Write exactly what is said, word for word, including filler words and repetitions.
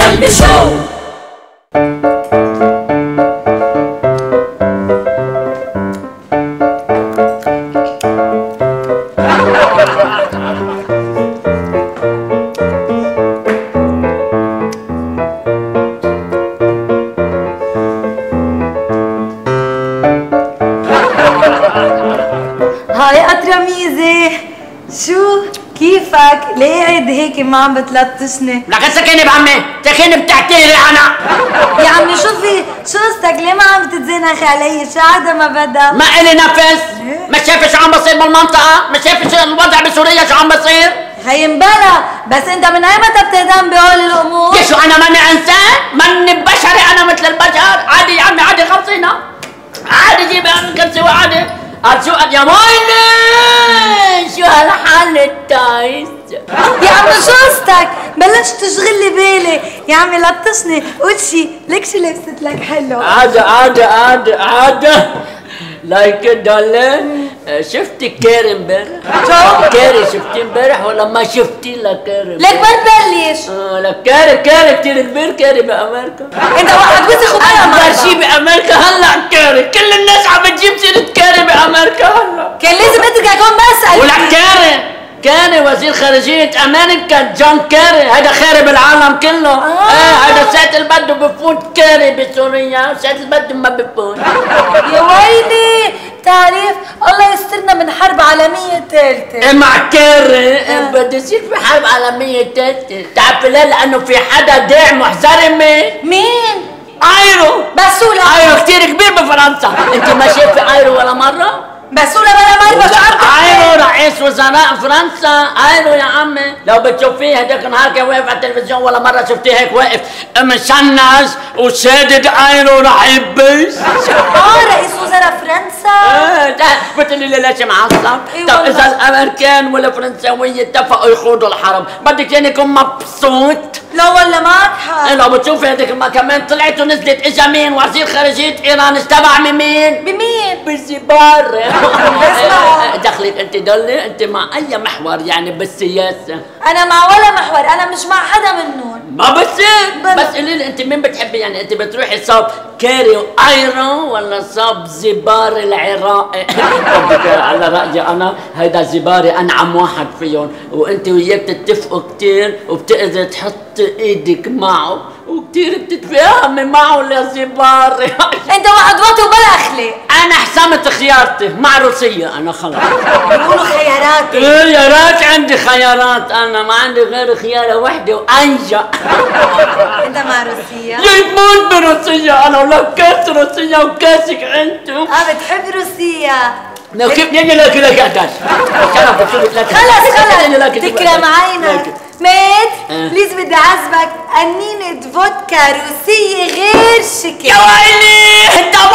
سلمي شو. هاي أطرميزة، شو كيفك؟ ليه قاعد هيك ما عم بتلطشني؟ لك سكيني بعمي، سكيني بتعتيري انا. يا عمي شوفي شو قصتك؟ ليه ما عم تتزنخي علي؟ شو عادة ما بدا؟ ما إلي نفس، مش شايفة شو عم بصير بالمنطقة؟ مش شايفة الوضع بسوريا شو عم بصير؟ هي مبلا، بس انت من اي متى بتهتم بهول الامور؟ يا شو انا ماني انسان؟ ماني بشري انا مثل البشر، عادي يا عمي عادي خلصينا. عادي جيب كرسي وعادي. شو يا ويلي شو هالحال التايس. يا عمي شو قصتك؟ بلشت تشغل لي بالي، يا عمي لطشني، قول شي، ليك شو لبست لك حلو؟ عادي عادي عادي عادي لايك دولة. شفتي كاري امبارح؟ شو؟ كاري شفتي امبارح ولا ما شفتي لا كاري؟ ليك ما تبلش. اه لا كاري كاري كتير كبير كاري بامريكا. انت واحد وسخ وبلا اكبر شي بامريكا هلا كاري، كل الناس عم بتجيب سيرة كاري بامريكا هلا. كان لازم اترك هون بسأل. ولك كاري كاري وزير خارجية امريكا جون كاري، هذا خارب العالم كله. آه. ايه هذا ساعة البدو بفوت كاري بسوريا، ساعة البدو ما بفوت. يا ويلي تعرف الله يسترنا من حرب عالمية ثالثة. ايه مع كاري بده يصير في حرب عالمية ثالثة، تعرف ليه؟ لأنه في حدا داعي محترمة. مين؟ ايرو. بسولة. ايرو كتير كبير بفرنسا، انت ما شايفة ايرو ولا مرة؟ بسولة بلا ما يبقى ايرو رئيس وزراء فرنسا، ايرو يا عمي، لو بتشوفيه هداك النهار كان واقف على التلفزيون ولا مرة شفتيه هيك واقف مشنز وسادد ايرو رح يبس. اه رئيس وزراء فرنسا. ايه بتقولي لي ليش معصب؟ إيه طب والله. اذا الامريكان والفرنساوية اتفقوا يخوضوا الحرب، بدك يعني يكون مبسوط؟ لا والله معك حق. لو بتشوفي هذيك ما كمان طلعت ونزلت اجا مين؟ وزير خارجية ايران استبع من مين؟ بمين؟ بالزبار. بسمع. دخلك انت دولة، انت مع اي محور يعني بالسياسة؟ انا مع ولا محور، انا مش مع حدا منهم. ما بصير. بلا. بس قولي لي انت مين بتحبي؟ يعني انت بتروحي صوب كاري وايرو ولا صوب زبار العراقي؟ على رايي انا هيدا زباري انعم واحد فيهم، وانت وياه بتتفقوا كثير وبتقدر تحط ايدك معه وكثير بتتفاهمي معه لزباري. انت واحد واطي وبلا اخلاق. انا حسمت خيارتي مع روسيا انا خلاص. بيقولوا خياراتي. ايه يا رات عندي خيارات، انا ما عندي غير خيارة وحدة وانجا. انت مع روسيا؟ يموت بروسيا انا، ولو كاس روسيا وكاسك انتم. اه بتحب روسيا. لو كيف يجي لك لك احتاج. خلص خلص تكرم عينك. مات اه. بليز بدي اعزمك قنينة فودكا روسية غير شكل. يا ويلي انت